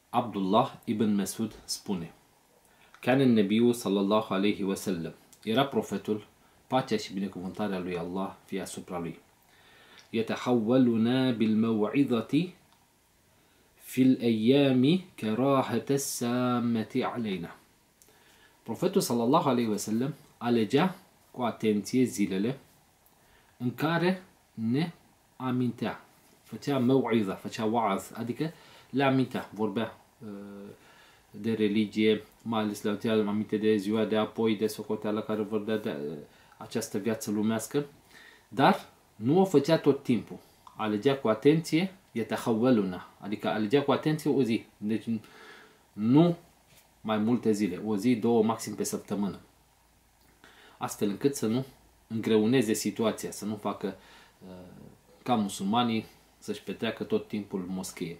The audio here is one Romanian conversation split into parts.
Abdullah ibn Mesud spune: Kana an-Nabiy sallallahu alayhi wa sallam, era profetul, pacea și binecuvântarea lui Allah fie asupra lui, يتحولنا بالموعظة في الأيام كراهة السامة علينا. Profetul sallallahu alayhi wa sallam alegea cu atenție zilele în care ne amintea, făcea mau'iza, făcea wa'az, adică le amintea, vorbea de religie, mai ales le aducea aminte de ziua de apoi, de socoteala care vorbea de această viață lumească, dar nu o făcea tot timpul. Alegea cu atenție, yatahawwaluna, adică alegea cu atenție o zi. Deci nu mai multe zile, o zi, două, maxim pe săptămână. Astfel încât să nu îngreuneze situația, să nu facă ca musulmanii să-și petreacă tot timpul în moschee.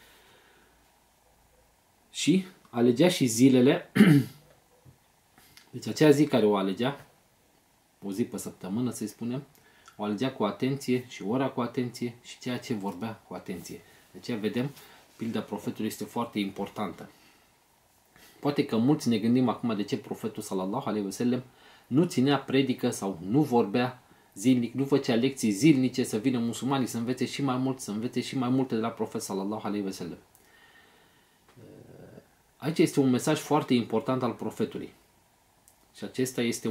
Și alegea și zilele, deci acea zi care o alegea, o zi pe săptămână să-i spunem, o alegea cu atenție și ora cu atenție și ceea ce vorbea cu atenție. De aceea vedem, pilda profetului este foarte importantă. Poate că mulți ne gândim acum de ce profetul sallallahu alaihi wasallam nu ținea predică sau nu vorbea zilnic, nu făcea lecții zilnice să vină musulmanii să învețe și mai mult, să învețe și mai multe de la profet sallallahu alaihi wasallam. Aici este un mesaj foarte important al profetului. Și acesta este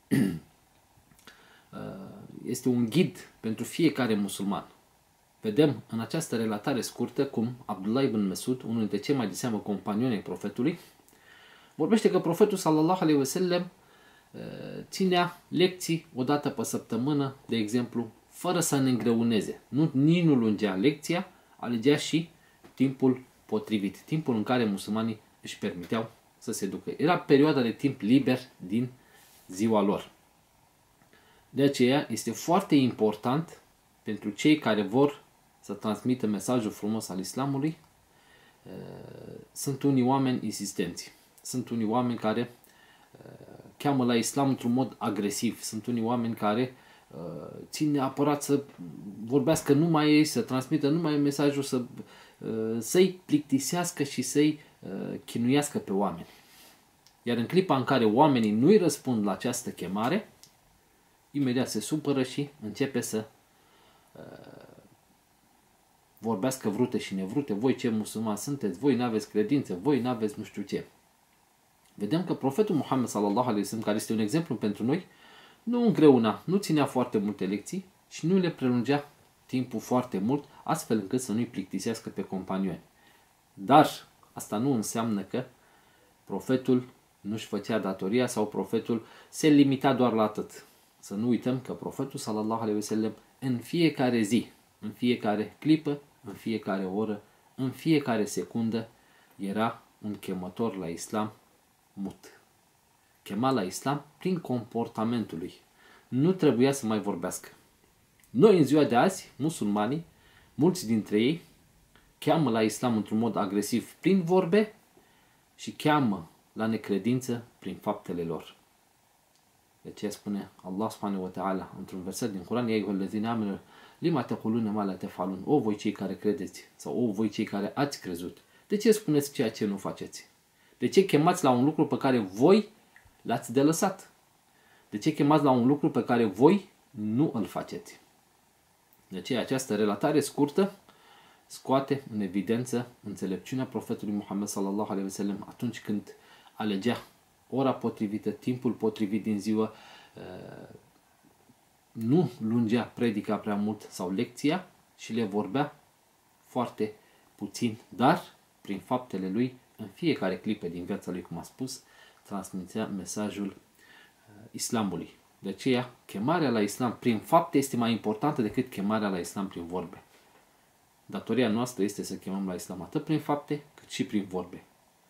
un ghid pentru fiecare musulman. Vedem în această relatare scurtă cum Abdullah ibn Mesud, unul dintre cei mai de seamă companioni ai profetului, vorbește că profetul sallallahu alaihi wasallam ținea lecții o dată pe săptămână, de exemplu, fără să ne îngreuneze. Nici nu lungea lecția, alegea și timpul potrivit, timpul în care musulmanii își permiteau să se ducă. Era perioada de timp liber din ziua lor. De aceea este foarte important pentru cei care vor să transmită mesajul frumos al islamului. Sunt unii oameni insistenți. Sunt unii oameni care cheamă la islam într-un mod agresiv. Sunt unii oameni care țin neapărat să vorbească numai ei, să transmită numai mesajul, să-i plictisească și să-i chinuiască pe oameni. Iar în clipa în care oamenii nu-i răspund la această chemare, imediat se supără și începe să vorbească vrute și nevrute. Voi ce musulmani sunteți? Voi n-aveți credință? Voi n-aveți nu știu ce. Vedem că profetul Muhammed sallallahu alaihi wasallam, care este un exemplu pentru noi, nu îngreuna, nu ținea foarte multe lecții și nu le prelungea timpul foarte mult, astfel încât să nu-i plictisească pe companioni. Dar asta nu înseamnă că profetul nu-și făcea datoria sau profetul se limita doar la atât. Să nu uităm că profetul sallallahu alaihi wasallam în fiecare zi, în fiecare clipă, în fiecare oră, în fiecare secundă era un chemător la islam mut. Chema la islam prin comportamentul lui. Nu trebuia să mai vorbească. Noi în ziua de azi, musulmanii, mulți dintre ei cheamă la islam într-un mod agresiv prin vorbe și cheamă la necredință prin faptele lor. De ce spune Allah subhanahu wa ta'ala într-un verset din Curan: Ya ayyuhallazina amanu lima taquluna ma la taf'alun. O voi cei care credeți sau o voi cei care ați crezut, de ce spuneți ceea ce nu faceți? De ce chemați la un lucru pe care voi l-ați de lăsat? De ce chemați la un lucru pe care voi nu îl faceți? De aceea această relatare scurtă scoate în evidență înțelepciunea profetului Muhammed sallallahu alaihi wasallam atunci când alegea ora potrivită, timpul potrivit din ziua, nu lungea predica prea mult sau lecția și le vorbea foarte puțin, dar prin faptele lui, în fiecare clipă din viața lui, cum a spus, transmitea mesajul islamului. De aceea, chemarea la islam prin fapte este mai importantă decât chemarea la islam prin vorbe. Datoria noastră este să chemăm la islam atât prin fapte, cât și prin vorbe.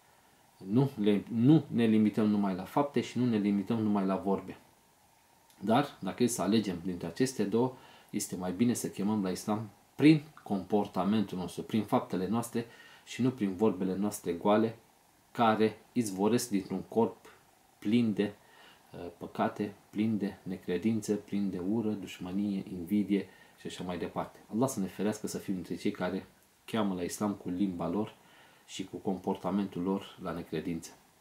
Nu ne limităm numai la fapte și nu ne limităm numai la vorbe. Dar, dacă e să alegem dintre aceste două, este mai bine să chemăm la islam prin comportamentul nostru, prin faptele noastre și nu prin vorbele noastre goale, care izvoresc dintr-un corp plin de păcate, plin de necredință, plin de ură, dușmănie, invidie și așa mai departe. Allah să ne ferească să fim dintre cei care cheamă la islam cu limba lor și cu comportamentul lor la necredință.